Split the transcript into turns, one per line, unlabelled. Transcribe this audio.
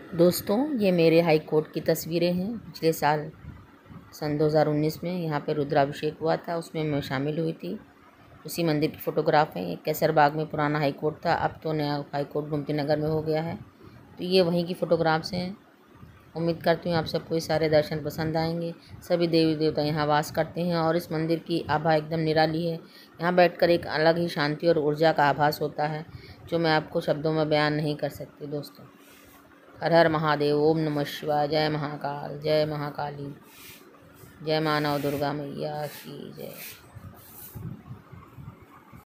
दोस्तों, ये मेरे हाई कोर्ट की तस्वीरें हैं। पिछले साल सन 2019 में यहाँ पे रुद्राभिषेक हुआ था, उसमें मैं शामिल हुई थी। उसी मंदिर की फ़ोटोग्राफ है। कैसर बाग में पुराना हाई कोर्ट था, अब तो नया हाई कोर्ट गोमती नगर में हो गया है। तो ये वहीं की फ़ोटोग्राफ्स हैं। उम्मीद करती हूँ आप सबको ये सारे दर्शन पसंद आएंगे। सभी देवी देवता यहाँ वास करते हैं और इस मंदिर की आभा एकदम निराली है। यहाँ बैठकर एक अलग ही शांति और ऊर्जा का आभास होता है, जो मैं आपको शब्दों में बयान नहीं कर सकती। दोस्तों, हर हर महादेव, ओम नमः शिवाय, जय महाकाल, जय महाकाली, जय माँ नव दुर्गा मैया की जय।